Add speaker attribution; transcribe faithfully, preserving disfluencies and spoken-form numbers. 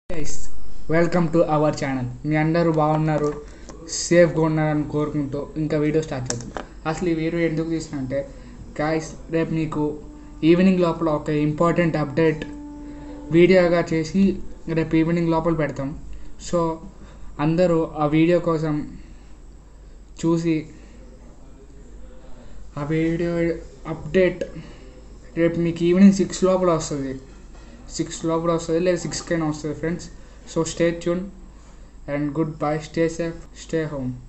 Speaker 1: Guys welcome to our channel. మీ అందరూ బాగున్నారు, సేఫ్గా ఉన్నారని కోరుకుంటూ ఇంకా వీడియో స్టార్ట్ చేద్దాం. అసలు ఈ వీడియో ఎందుకు తీసిన అంటే గైస్, రేపు మీకు ఈవినింగ్ లోపల ఒక ఇంపార్టెంట్ అప్డేట్ వీడియోగా చేసి రేపు ఈవినింగ్ లోపల పెడతాం. సో అందరూ ఆ వీడియో కోసం చూసి ఆ వీడియో అప్డేట్ రేపు మీకు ఈవినింగ్ సిక్స్ లోపల వస్తుంది సిక్స్ లోపల వస్తుంది లేదా సిక్స్కైనా వస్తుంది friends. So stay tune and goodbye, stay safe, stay home.